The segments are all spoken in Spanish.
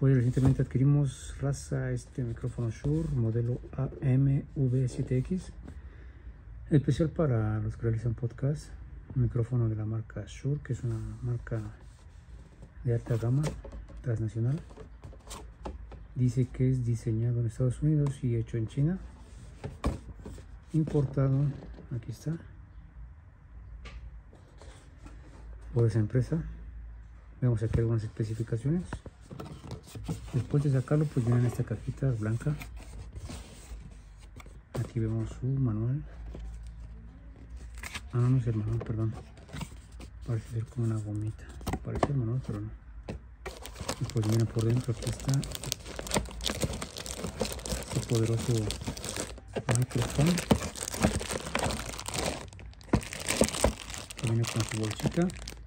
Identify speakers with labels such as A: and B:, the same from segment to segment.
A: Pues recientemente adquirimos raza este micrófono Shure modelo AMV7X, especial para los que realizan podcast. Un micrófono de la marca Shure, que es una marca de alta gama transnacional. Dice que es diseñado en Estados Unidos y hecho en China, importado, aquí está, por esa empresa. Vemos aquí algunas especificaciones. Después de sacarlo, pues viene en esta cajita blanca. Aquí vemos su manual. Ah, no es el manual, perdón. Parece ser como una gomita. Parece el manual, pero no. Y pues viene por dentro. Aquí está este poderoso micrófono, que viene con su bolsita.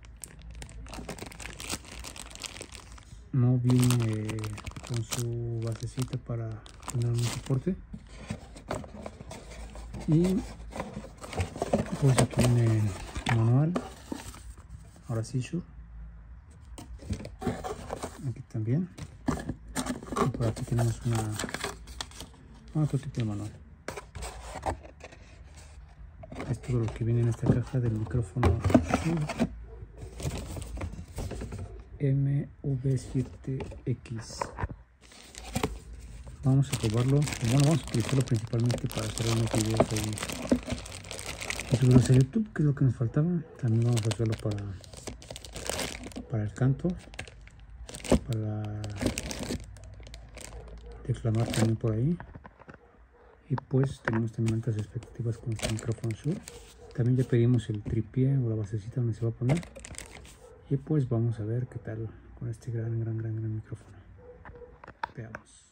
A: No viene con su basecita para tener un soporte. Y pues aquí viene el manual. Ahora sí, Shure. Aquí también. Y por aquí tenemos otro tipo de manual. Es todo lo que viene en esta caja del micrófono Shure MV7X. Vamos a probarlo. Bueno, vamos a utilizarlo principalmente para hacer unos videos de YouTube, que es lo que nos faltaba. También vamos a hacerlo para el canto, para declamar también por ahí. Y pues tenemos también altas expectativas con este micrófono Shure. También ya pedimos el tripié o la basecita donde se va a poner. Y pues vamos a ver qué tal con este gran micrófono. Veamos.